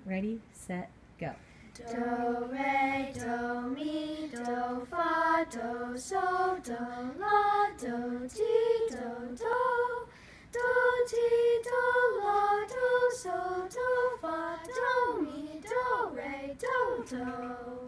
Ready, set, go. Do, re, do, mi, do, fa, do, sol, do, la, do, ti, do, do, ti, do, la, do, sol, do, fa, do, mi, do, re, do, do.